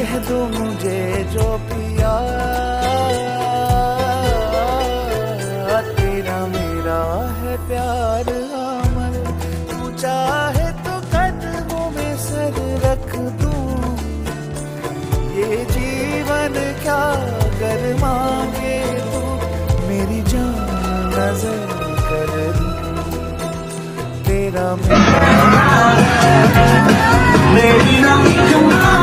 कह दो मुझे जो पिया, तेरा मेरा है प्यार अमर। तू चाहे तो कदमों में सर रख दूं, ये जीवन क्या कर मांगे तू, मेरी जान नजर कर दूं। तेरा मेरा